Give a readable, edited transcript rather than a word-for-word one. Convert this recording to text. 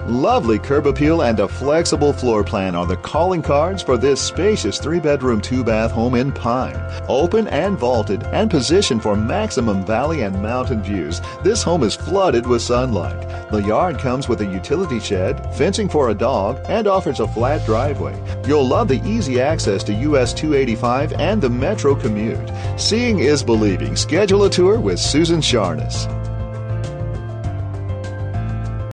Lovely curb appeal and a flexible floor plan are the calling cards for this spacious 3-bedroom, 2-bath home in Pine. Open and vaulted and positioned for maximum valley and mountain views, this home is flooded with sunlight. The yard comes with a utility shed, fencing for a dog, and offers a flat driveway. You'll love the easy access to US 285 and the Metro COMMUTE. Seeing is believing. Schedule a tour with Susan Sharness.